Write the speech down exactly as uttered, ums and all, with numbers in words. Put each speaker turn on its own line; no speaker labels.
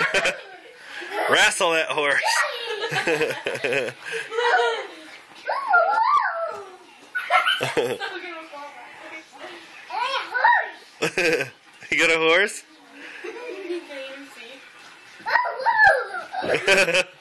Wrestle that horse. You got a horse?
You can't even see.